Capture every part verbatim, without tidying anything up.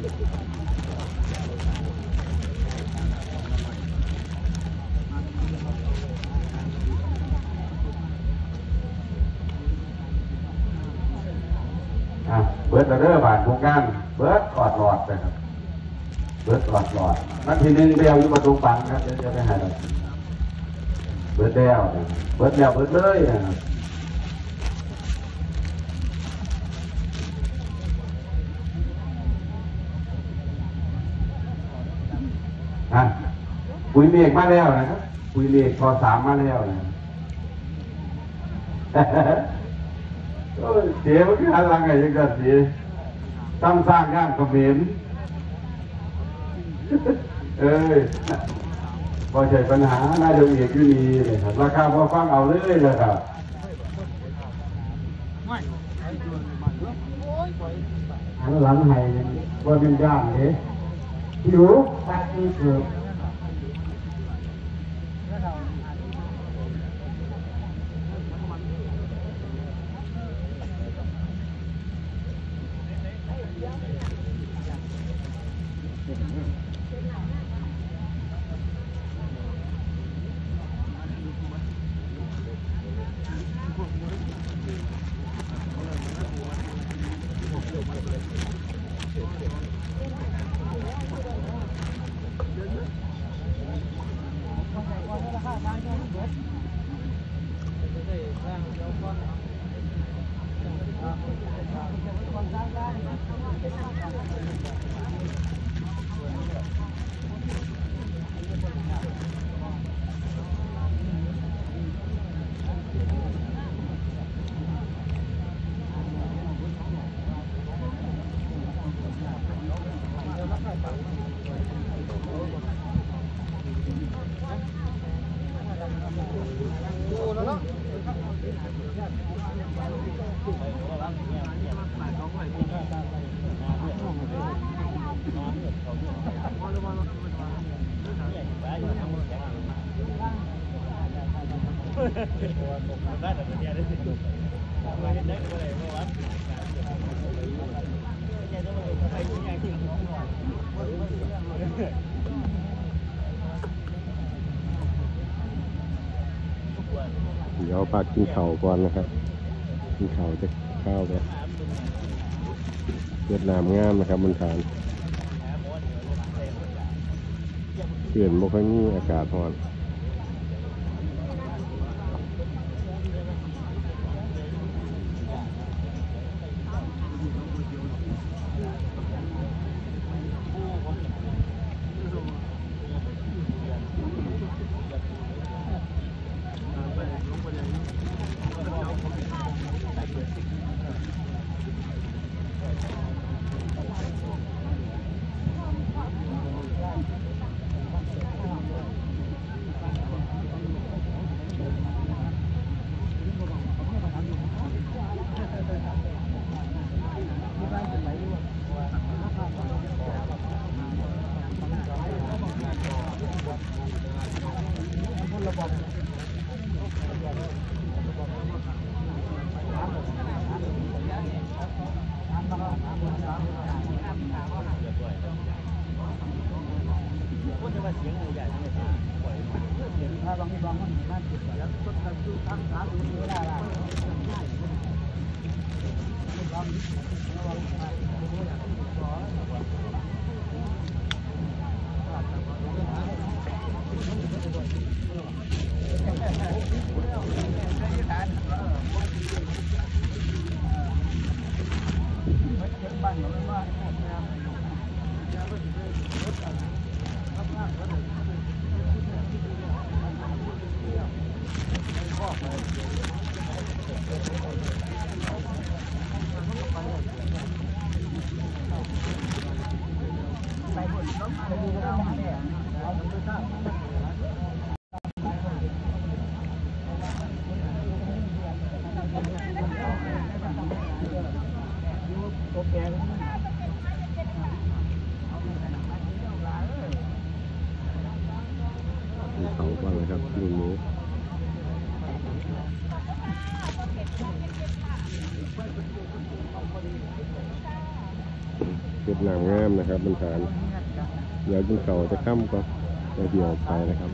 เบิร์ดเดอร์บาทโครงการเบิร์ดออดหลอดนะครับเบิร์ดออดหลอดมันทีนึงเดียวอยู่ประตูปังครับเดี๋ยวจะไปหาเราเบิร์ดเดียวเบิร์ดเดียวเบิร์ดเลยนะครับอ่ะคุยเมฆมาแล้วนะครับคุยเมฆพอสามมาแล้วนะเสียมันคืออะไรไงยังกันสิตั้งสร้างงานคอมเมนต์เอ้ยพอใช้ปัญหาน่าจะเอกอยู่นี่เลยครับราคาพอฟังเอาเลยเลยครับอันหลังไห้ว่าเป็นย่างเลยหิวตัดนี่เกือบเดี๋ยวปากกินเข่าก่อนนะครับกินเข่าจะข้าวไปเวียดนามงามนะครับบนฐานเปลี่ยนบ่ค่อยมีอากาศร้อนเขาบ้างเลยครับที่นี้เก็บหนังงามนะครับบรรทานเดี๋ยวกินเขาจะค่ำก็จะเดี่ยวไปนะครับ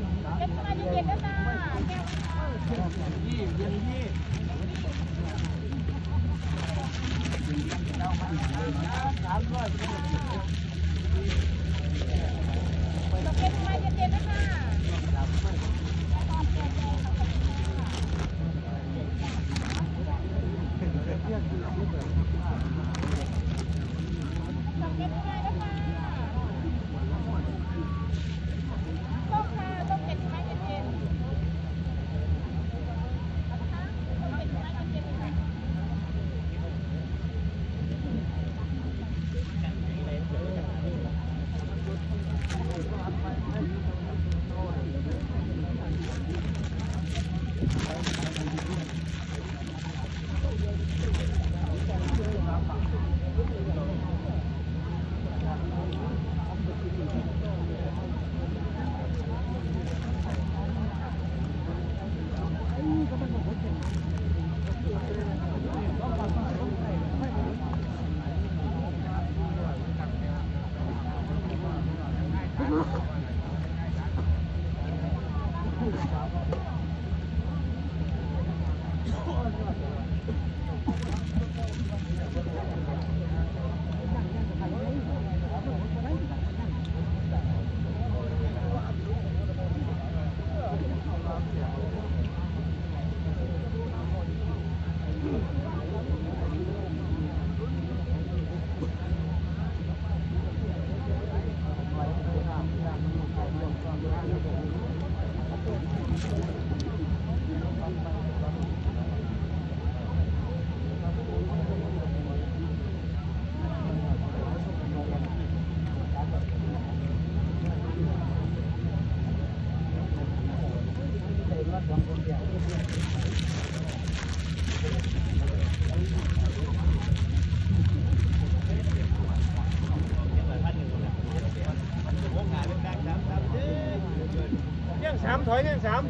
สามถอยเนี่ยสาม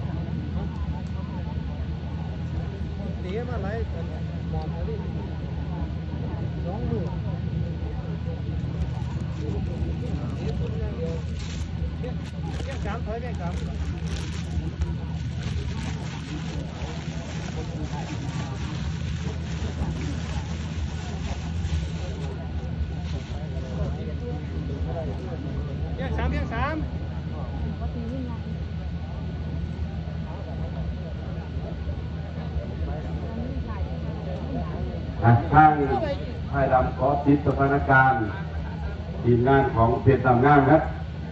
เสียมาไรมองมาดิสองมือเนี่ยสามถอยเนี่ยสามเนี่ยสามเนี่ยสามทางไทยดำขอติดสถานการณ์ทีมงานของเพชรดำงามครับ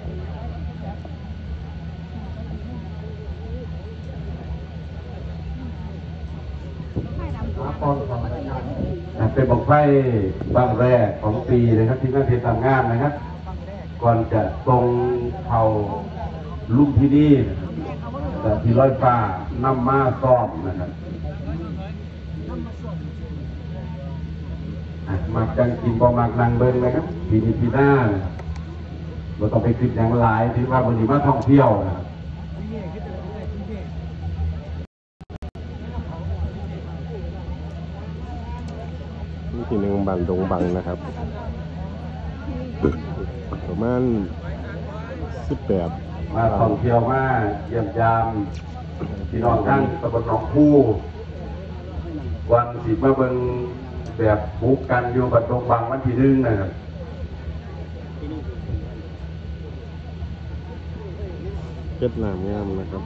เป็นบั้งไฟบ้างแรกของปีนะครับทีมงานเพชรดำงามนะครับก่อนจะตรงเผาลุ่มที่นี่แต่ที่ร้อยฟ้านำมาซ้อมนะครับมักจังกินบ่มักนั่งเบิ้งนะครับปีนี้ปีหน้าเราต้องไปคิดอย่างหลายที่ว่าวันนี้มาท่องเที่ยวนะครับนี่ที่หนึ่งบังดงบังนะครับประมาณสิบแปดมาท่องเที่ยวมาเยี่ยมยามพี่น้องทั้งตำบลหนองคู่วันสิมาเบิ้งแบบบุกกันอยู่บัดดงบังวันที่หนึ่งนะครับเก็ดน้ำงามนะครับ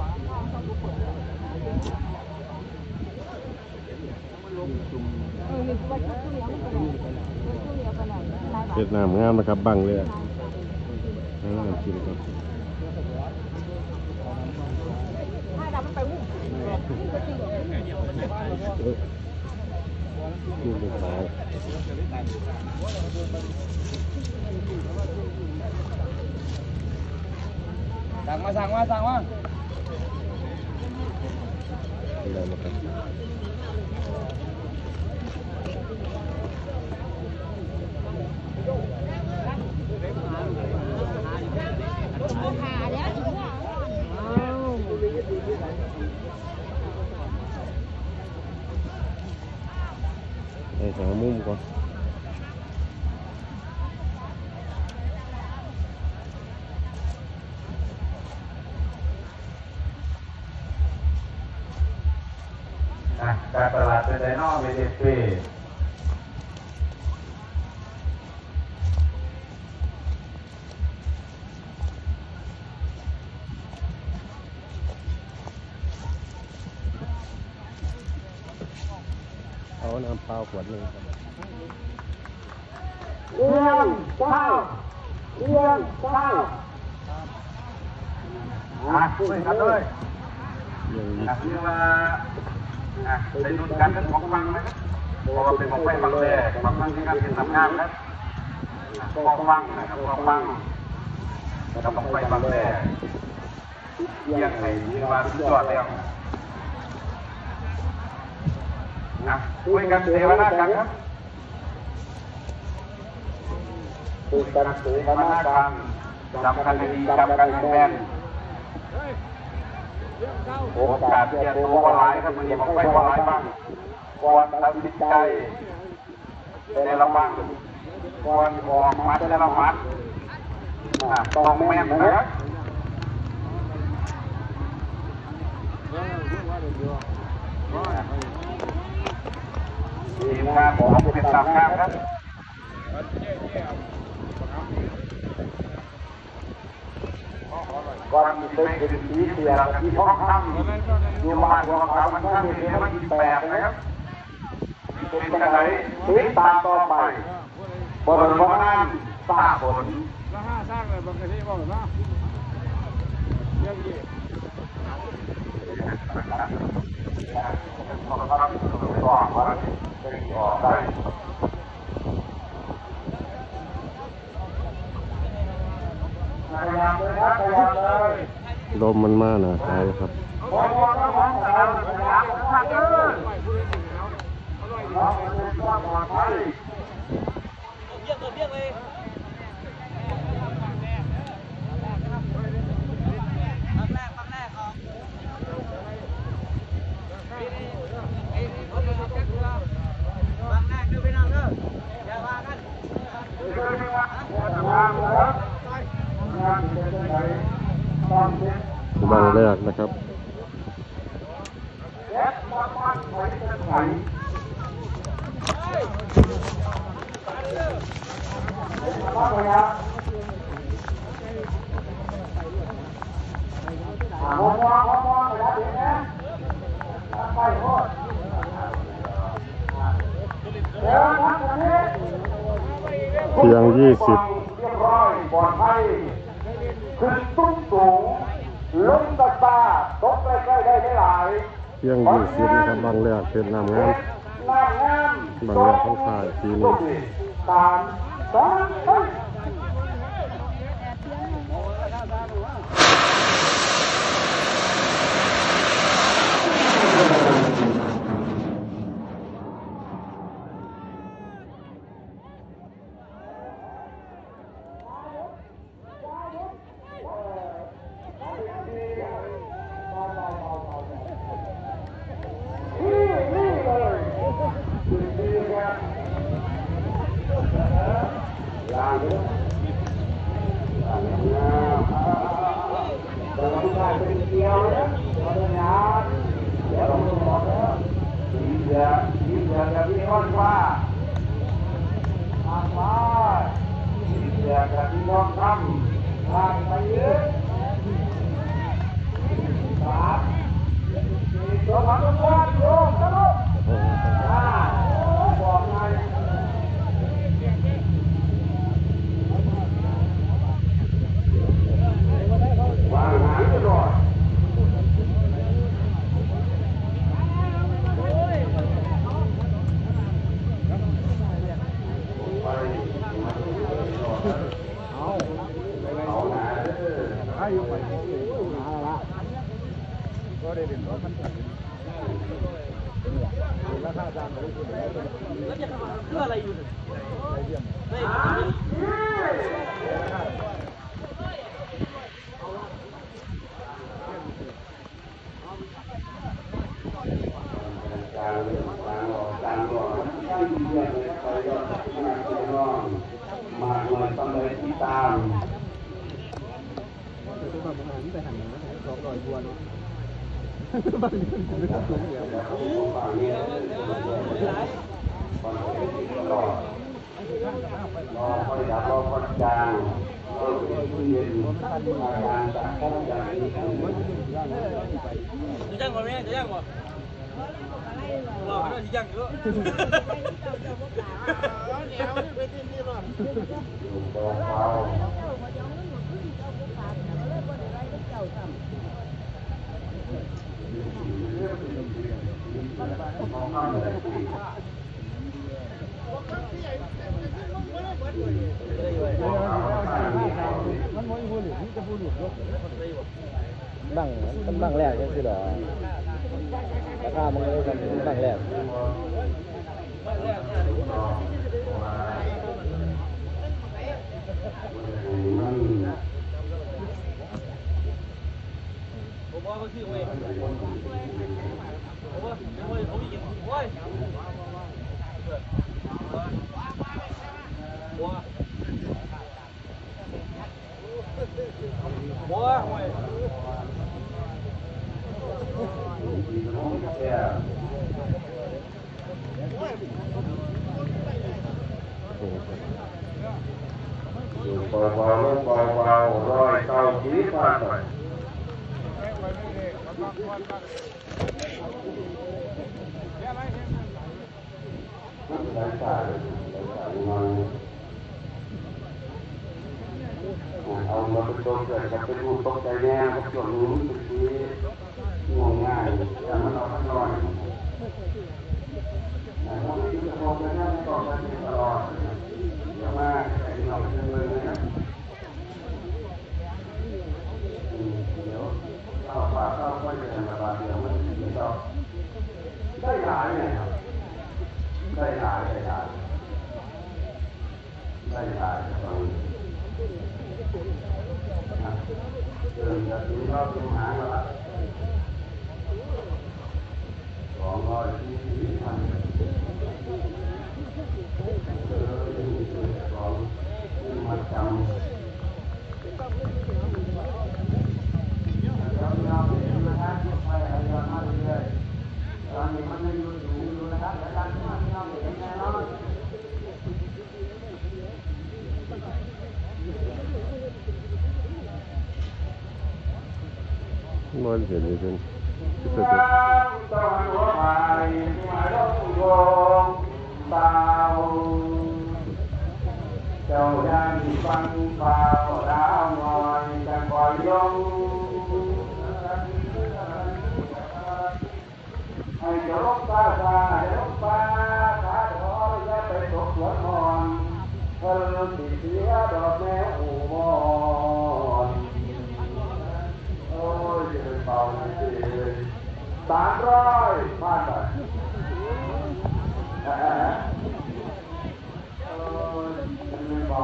เก็ดน้ำงามนะครับบังเลยน้ำกินก่อนกินไปต่อสั่งมาสั่งมาสั่งมาได้มาครับไอ้สองมุมก่อนการตลาดเป็นไดโน่เมเดเป้เอาน้ำเปล่าขวดหนึ่งครับเรียงเก้าเรียงเก้าอ่ะช่วยกันด้วยยังอ่ะคือว่าอ่ะได้รุ่นกันเป็นของฟังไหมเพราะว่าเป็นของไฟฟังแรกฟังฟังที่การเป็นทำงานครับของฟังนะครับของฟังกับของไฟฟังแรกเยี่ยงไงคือว่าสุดยอดแล้วนะคุยกันเสวนากันครับคุยกันเสวนากันจำกันให้ดีจำกันให้แม่นโอกาสที่จะตัวว่าร้ายครับมันยังไม่ว่าร้ายบ้างควรตัดสินใจในระวังควรออกมัดและระมัดต้องแม่นนะครับทีมงานของเป็นตามงานครับก่อนที่จะเป็นสีเสียที่ท้องคำอยู่บ้านของเรามันข้างนี้มันอีกแปดนะครับเป็นกระไรติดตามต่อไปบนบนนั้นสร้างผลแล้วห้าสร้างอะไรบางทีบอกนะเรื่องนี้ต้องทำต่อมาเป็นต่อได้พยายามเลยครับพยายามเลยลมมันมาหนาตายครับมองมองแล้วมองตามพยายามมากเลยมองเป็นความปลอดภัยเบี้ยเบี้ยเลยบางแรกนะครับเพียงยี่สิบเรียบร้อยปลอดภัยขึ้นตุ้งสูงลงตะตาตกใกล้ๆได้ไม่หลายเพียงยี่สิบนะครับบางแรกเป็นน้ำงามน้ำงามบางแรกต้องขายทีนี้สามสองไป มาหน่อยต้องเลยที่ตามบางทีมันไม่ต้องสูงอย่างนี้การสังคมอย่างนี้จะย่างก่อนไหมจะย่างก่อนรอไม่ได้จะย่างเยอะเดี๋ยวไปที่นี่หน่อยอยู่เบาบังมันบังแรกยังสิหรอราคามันเลยกันบังแรกผมว่าเขาชื่อเว้ยผมว่าเว้ยเขาไม่กินเว้ยบัวบัวเว้ยอยู่เบาๆลงเบาๆร้อยเก้าชีวิตผ่านไปได้สายได้สายมาเอามาเป็นตัวเกิดกับเป็นรูปตกใจแน่กับส่วนรู้สึกที่งงง่ายแต่มันเอาทั้งร้อยเราไม่ยึดโยงกันนะต่อไปตลอดอย่ามาไอ้เราเป็นเลยนะเดี๋ยวเอาปากเอาไปเป็นระบาดเดี๋ยวมันจะมีต่อได้หลายเนี่ยครับได้หลายได้หลายได้หลายตรงเดินจากนี้เราไปหาแล้วล่ะสองร้อยสี่สิบพันเออสองมาจำแล้วเราไปดูนะครับไปอะไรมาเรื่อยๆตอนนี้มันไม่อยู่อยู่นะครับแล้วการที่มันเราเป็นแน่นอนมันเห็นเลยเป็นที่สุดต้องหัวไปมาลงโยงเบาเจ้าย่างฟังเบาดาวหน่อยจะคอยยงให้เจ้าลงตาตาให้ลงตาตาถอยอย่าไปตกหลงนอนเพิ่มติเสียดอกแม่อูมอนโอ้ยจะเป็นเบาสิสามร้อยผ่านไปเออโอ้ยจะเป็นเบา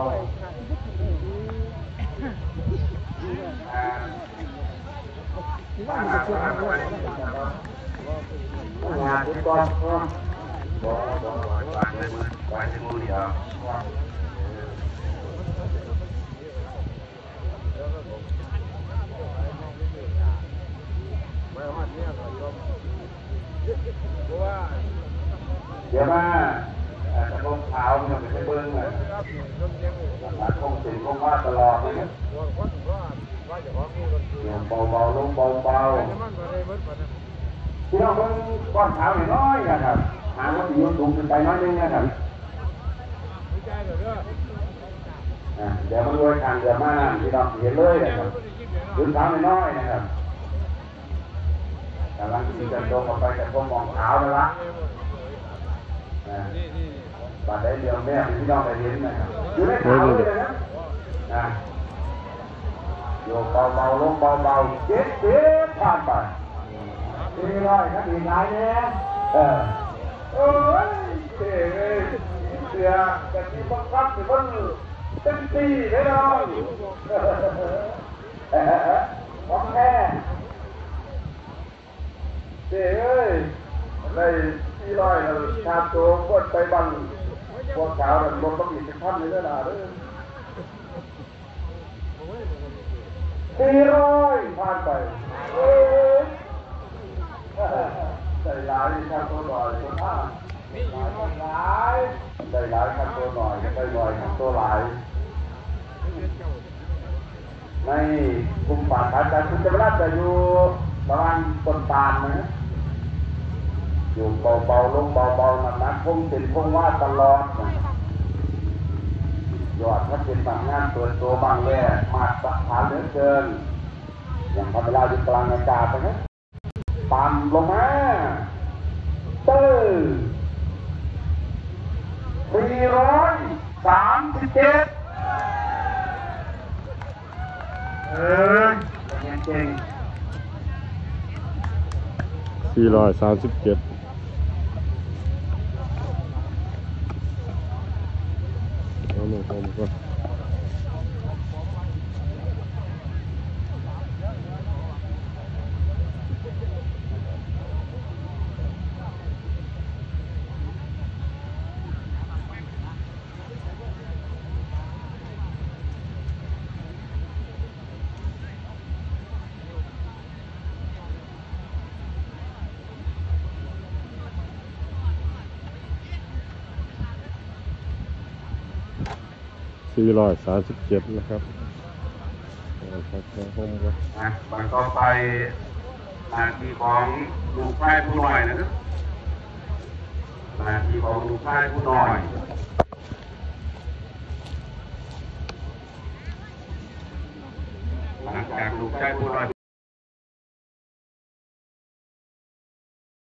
อ่าผ่านไปผ่านไปงานที่ก่อนบอกบอกวางเลยมือวางที่มือเดียวเดี๋ยวมาจะลงเท้ามันจะไปเบิ้งเลยตัดคงสินคงว่าตลอดเลยเบาเบาลงเบาเบาที่เราเบิ้งก้อนเท้าน้อยนะครับหางมันอยู่สูงขึ้นไปน้อยนึงนะครับเดี๋ยวมันรวยทางเดี๋ยวมาที่เราเห็นเลยนะครับยืนเท้าน้อยนะครับกำลังที่จะลงออกไปจากพวกมองเท้าแล้วละบาดได้เดียวแม่ที่น้องไปเห็นนะครับอยู่ในเท้าเลยนะนะโยกเบาๆลงเบาๆเจ็บเจ็บผ่านไปสี่ร้อยครับอีกหลายเนี่ยเออโอ้ยเจ๋งเสียแต่ที่บังคับที่มันเต็มที่เลยน้องเออของแท้เจ๋งเอ้ยในสี่ร้อยเราชาตัวคนไปบังพวกสาวแบบรถต้องมีสิบพันเลยนะเด้อสี่ร้อยผ่านไปเอ้ยได้หลายชาตัวหน่อยตัวห้าหลายได้หลายชาตัวหน่อยได้หน่อยชาตัวหลายในกลุ่มป่าอาจารย์คุณจะรับจะอยู่ประมาณต้นตาลนะอยู่เบาๆลงเบาๆหนักๆคงเป็นคงว่าตลอดนะยอดถ้าเป็นบางงานตัวตัวบางแย่มาตรฐานเหลือเกินอย่างพอเวลาอยู่กลางอากาศนะปั่นลงมาตื้อสี่ร้อยสามสิบเจ็ดเออเก่งสี่ร้อยสามสิบเจ็ดเอาหนึ่งผมก็สี่ร้อยสามสิบเจ็ดนะครับเอาครับเอาผมก็นะบางต่อไปหน้าที่ของลูกชายผู้น้อยนะครับหน้าที่ของลูกชายผู้น้อยหลังจากลูกชายผู้น้อย